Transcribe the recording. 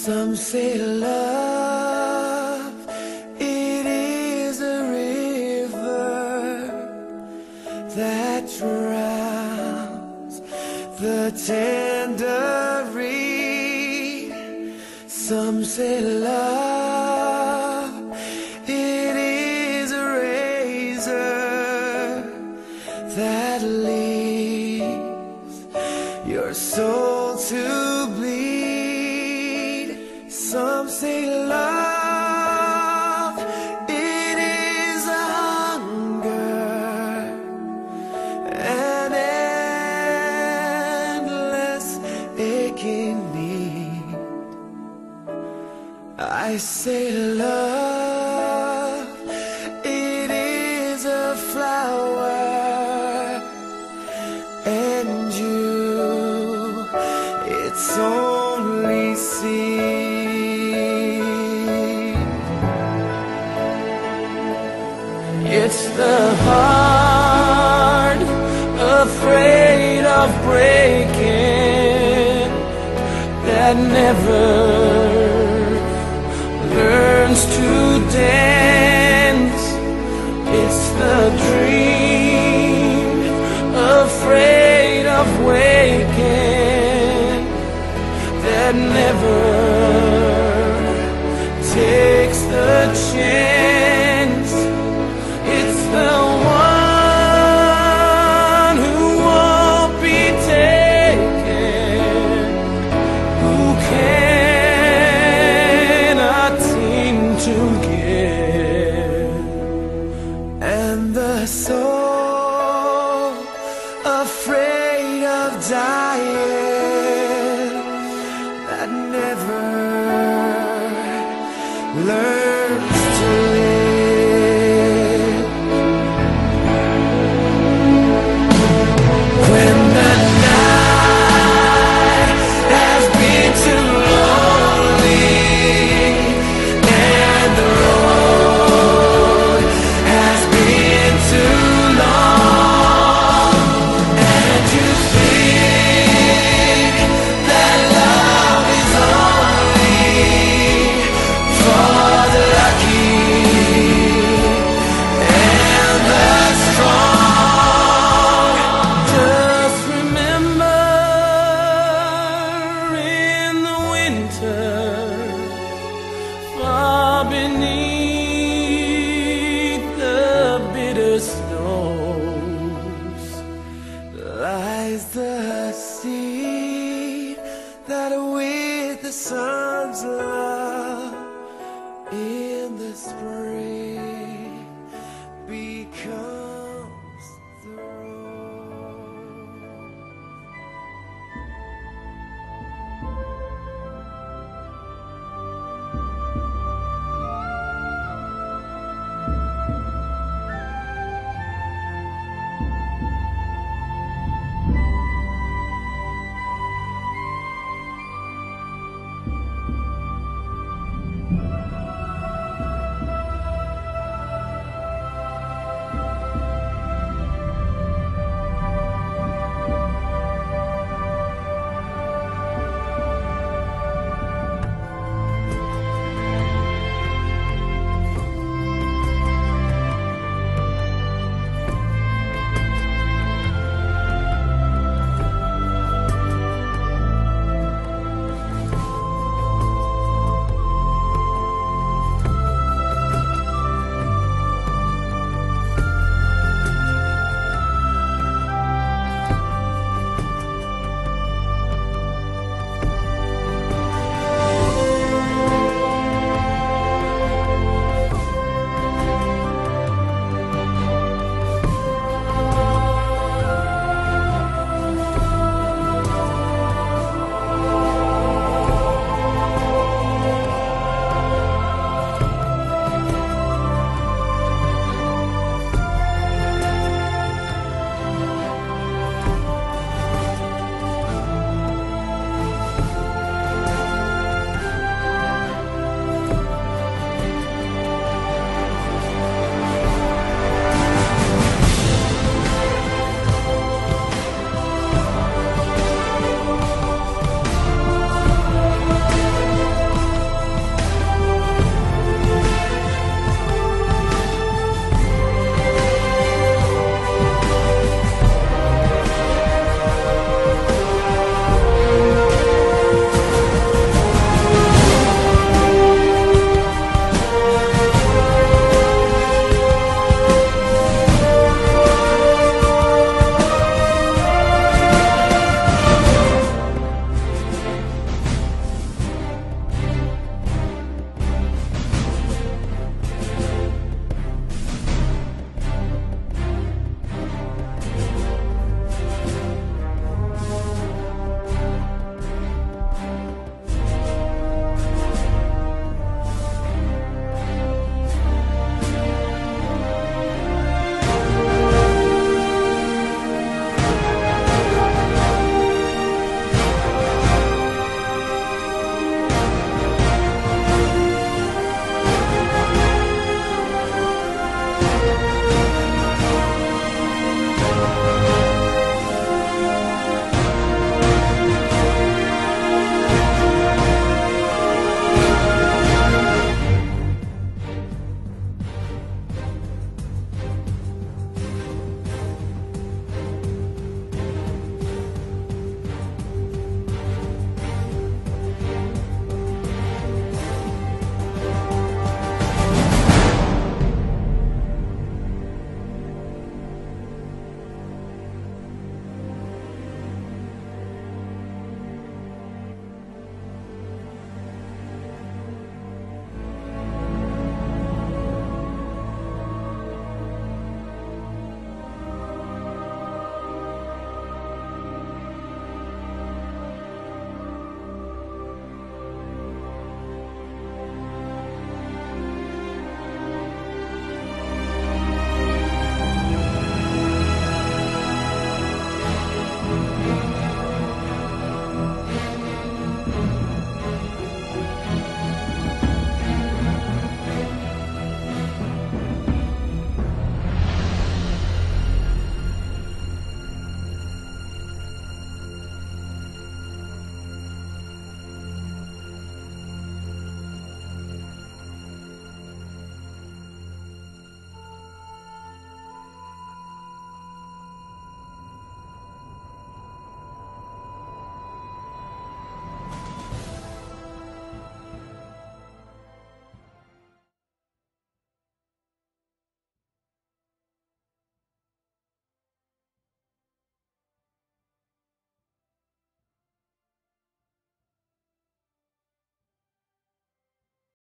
Some say love, it is a river that drowns the tender reed. Some say love, it is a razor that leaves your soul to bleed. Some say love, it is a hunger, an endless aching need. I say love, it is a flower, and you, it's only seed. It's the heart afraid of breaking that never learns to dance. It's the dream afraid of waking that never takes the chance. It's the one who won't be taken, who cannot seem to give. And the soul afraid of dying that never learns to live. When the night has been too lonely and the road has been too long, and you think that love is only for the lucky and the strong, just remember in the winter, far beneath the bitter snows, lies the seed that with the sun's light